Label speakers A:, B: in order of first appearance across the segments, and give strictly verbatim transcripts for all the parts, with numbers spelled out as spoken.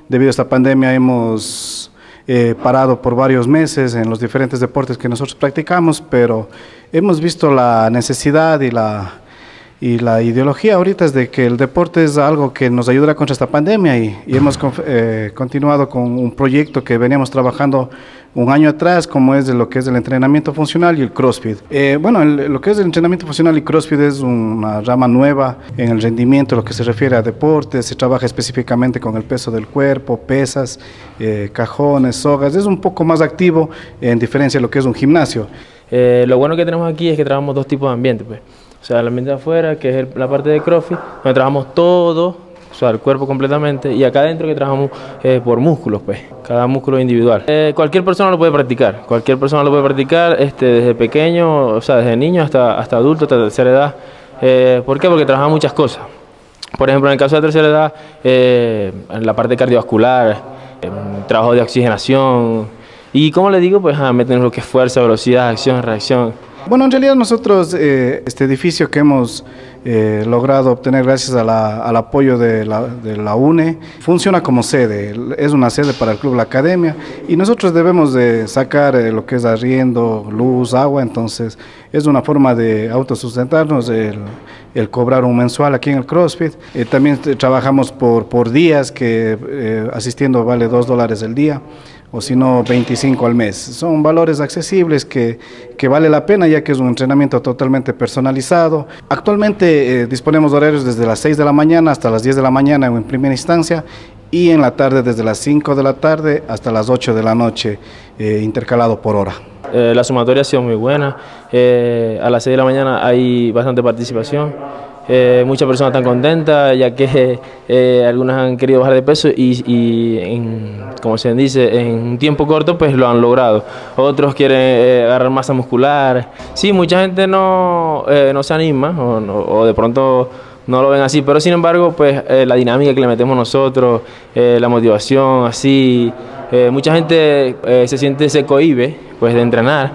A: debido a esta pandemia hemos eh, parado por varios meses en los diferentes deportes que nosotros practicamos, pero hemos visto la necesidad y la, y la ideología ahorita es de que el deporte es algo que nos ayudará contra esta pandemia y, y hemos eh, continuado con un proyecto que veníamos trabajando un año atrás, como es de lo que es el entrenamiento funcional y el CrossFit. Eh, bueno, el, lo que es el entrenamiento funcional y CrossFit es una rama nueva en el rendimiento, lo que se refiere a deportes, se trabaja específicamente con el peso del cuerpo, pesas, eh, cajones, sogas, es un poco más activo en diferencia de lo que es un gimnasio.
B: Eh, lo bueno que tenemos aquí es que trabajamos dos tipos de ambiente, pues. O sea, el ambiente de afuera, que es el, la parte de CrossFit, donde trabajamos todo, o sea, el cuerpo completamente, y acá adentro que trabajamos eh, por músculos, pues, cada músculo individual. Eh, cualquier persona lo puede practicar, cualquier persona lo puede practicar, este, desde pequeño, o sea, desde niño hasta, hasta adulto, hasta tercera edad. Eh, ¿Por qué? Porque trabajamos muchas cosas. Por ejemplo, en el caso de tercera edad, eh, en la parte cardiovascular, eh, trabajo de oxigenación, y como les digo, pues, a meternos lo que es fuerza, velocidad, acción, reacción.
A: Bueno, en realidad nosotros, eh, este edificio que hemos eh, logrado obtener gracias a la, al apoyo de la, de la U N E, funciona como sede, es una sede para el Club La Academia y nosotros debemos de sacar eh, lo que es arriendo, luz, agua, entonces es una forma de autosustentarnos, el, el cobrar un mensual aquí en el CrossFit. Eh, también trabajamos por, por días, que eh, asistiendo vale dos dólares el día, o si no veinticinco al mes. Son valores accesibles que, que vale la pena ya que es un entrenamiento totalmente personalizado. Actualmente eh, disponemos de horarios desde las seis de la mañana hasta las diez de la mañana en primera instancia y en la tarde desde las cinco de la tarde hasta las ocho de la noche, eh, intercalado por hora.
B: Eh, la sumatoria ha sido muy buena, eh, a las seis de la mañana hay bastante participación. Eh, muchas personas están contentas ya que eh, algunas han querido bajar de peso y, y en, como se dice, en un tiempo corto pues lo han logrado. Otros quieren eh, agarrar masa muscular. Sí, mucha gente no, eh, no se anima o, no, o de pronto no lo ven así, pero sin embargo pues eh, la dinámica que le metemos nosotros, eh, la motivación, así, eh, mucha gente eh, se siente, se cohíbe pues de entrenar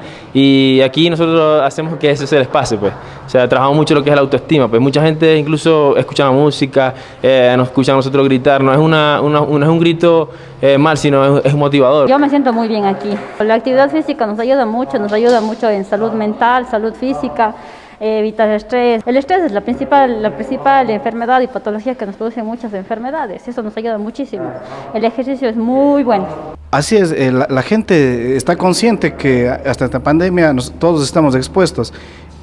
B: y aquí nosotros hacemos que ese sea el espacio, pues. O sea, trabajamos mucho lo que es la autoestima, pues mucha gente incluso escucha la música, eh, nos escucha a nosotros gritar, no es, una, una, no es un grito eh, mal, sino es, es motivador.
C: Yo me siento muy bien aquí. La actividad física nos ayuda mucho, nos ayuda mucho en salud mental, salud física, eh, evitar el estrés. El estrés es la principal, la principal enfermedad y patología que nos producen muchas enfermedades, eso nos ayuda muchísimo. El ejercicio es muy bueno.
A: Así es, eh, la, la gente está consciente que hasta esta pandemia nos, todos estamos expuestos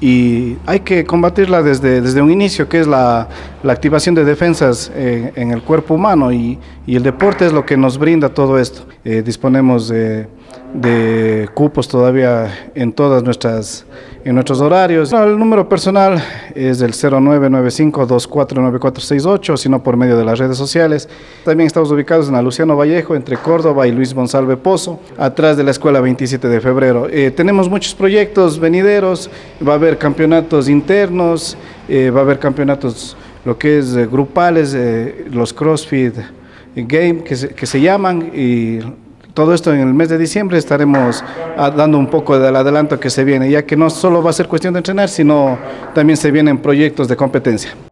A: y hay que combatirla desde, desde un inicio, que es la, la activación de defensas eh, en el cuerpo humano y, y el deporte es lo que nos brinda todo esto. Eh, disponemos de, de cupos todavía en todas nuestras en nuestros horarios. El número personal es el cero nueve nueve cinco, dos cuatro nueve cuatro seis ocho, sino por medio de las redes sociales. También estamos ubicados en la Luciano Vallejo, entre Córdoba y Luis Monsalve Pozo, atrás de la Escuela veintisiete de febrero. Eh, tenemos muchos proyectos venideros, va a haber campeonatos internos, eh, va a haber campeonatos lo que es eh, grupales, eh, los CrossFit Game que se, que se llaman, y todo esto en el mes de diciembre estaremos dando un poco del adelanto que se viene, ya que no solo va a ser cuestión de entrenar, sino también se vienen proyectos de competencia.